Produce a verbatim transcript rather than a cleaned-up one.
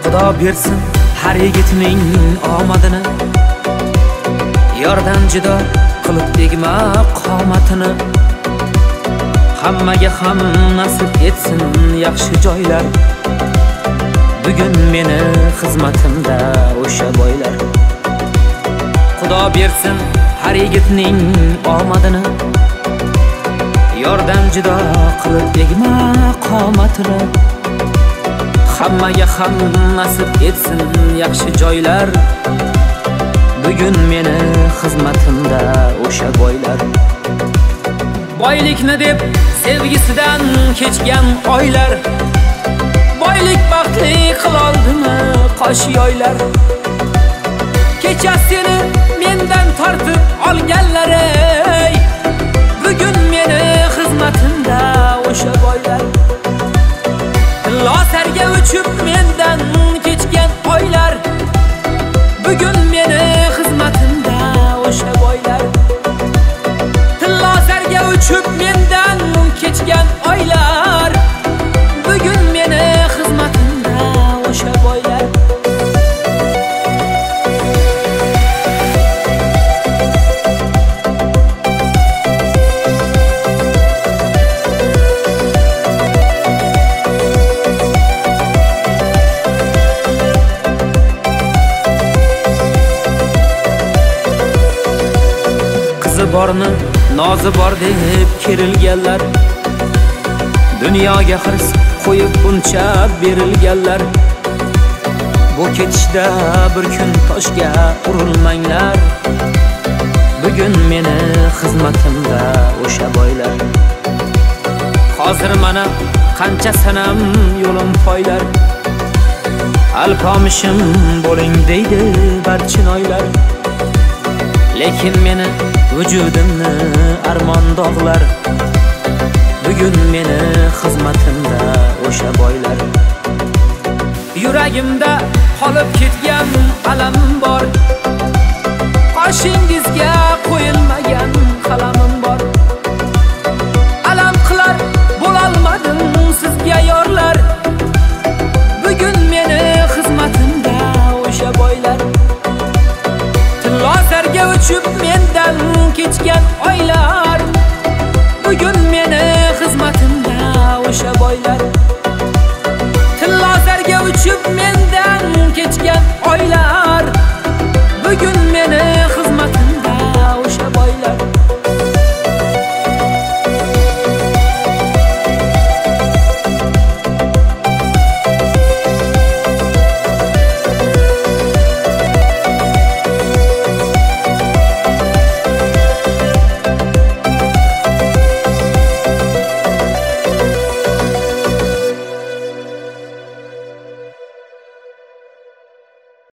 Xudo bersin har yigitning omadini, yordan judo qilib tegma qomatini. Hammaga ham nasib etsin yaxshi joylar, bugun meni xizmatimda o'sha boylar. Xudo bersin har yigitning omadini, yordan judo qilib tegma qomatini. Hammaga ham nasib etsin yaxshi joylar, bugun meni xizmatimda o'sha boylar. Boylikni deb sevgisidan kechgan oylar, boylik baxtli qiloldimi qosh yoylar. Kecha seni mendan tortib olganlar, ey bugun meni xizmatimda o'sha boylar. Losarga uchib mendan kechgan oylar, bugun meni xizmatimda o'sha boylar. Losarga uchib mendan kechgan oylar, bugun meni xizmatimda o'sha boylar. Borni nozi bor deb kerilganlar, dunyoga hirs qo'yib buncha berilganlar. Bu ketishda bir kun toshga urilmanglar, bugun meni xizmatimda o'sha boylar. Hozir mana qancha sanam yo'lim poylar, alpomishim bo'ling deydi barchinoylar. Lekin meni vujudimni armon dog'lar, bugun meni xizmatimda o'sha boylar. Yuragimda qolib ketgan alam bor, qoshingizga qo'yilmagan qalamim bor. Alam qilar bo'lolmadim sizga yorlar, bugun meni xizmatimda o'sha boylar. Losarga uchib mendan kechgan oylar, bugun meni xizmatimda o'sha boylar. Losarga uchib mendan kechgan oylar, bugun meni